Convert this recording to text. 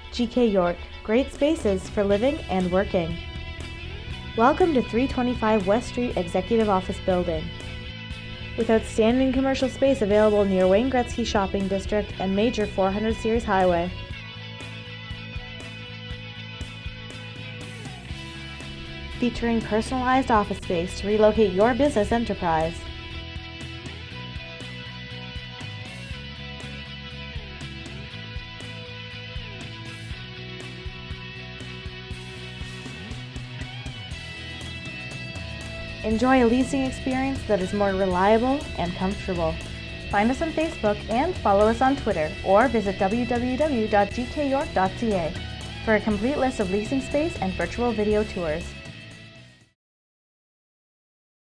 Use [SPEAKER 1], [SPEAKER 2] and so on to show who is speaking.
[SPEAKER 1] GK York, great spaces for living and working. Welcome to 325 West Street Executive Office Building. With outstanding commercial space available near Wayne Gretzky Shopping District and major 400 Series Highway. Featuring personalized office space to relocate your business enterprise. Enjoy a leasing experience that is more reliable and comfortable. Find us on Facebook and follow us on Twitter, or visit www.gkyork.ca for a complete list of leasing space and virtual video tours.